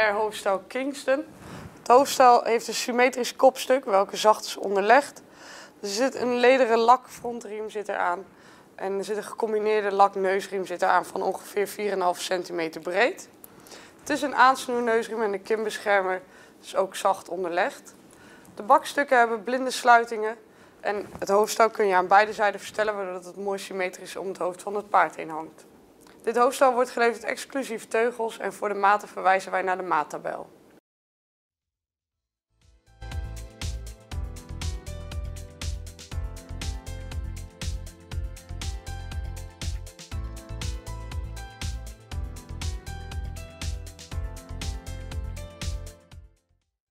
Air hoofdstel Kingston. Het hoofdstel heeft een symmetrisch kopstuk, welke zacht is onderlegd. Er zit een lederen lak frontriem zit eraan. En er zit een gecombineerde lak-neusriem zit eraan van ongeveer 4,5 centimeter breed. Het is een aansnoerneusriem en de kimbeschermer is ook zacht onderlegd. De bakstukken hebben blinde sluitingen. En het hoofdstel kun je aan beide zijden verstellen, waardoor het mooi symmetrisch om het hoofd van het paard heen hangt. Dit hoofdstel wordt geleverd exclusief teugels en voor de maten verwijzen wij naar de maattabel.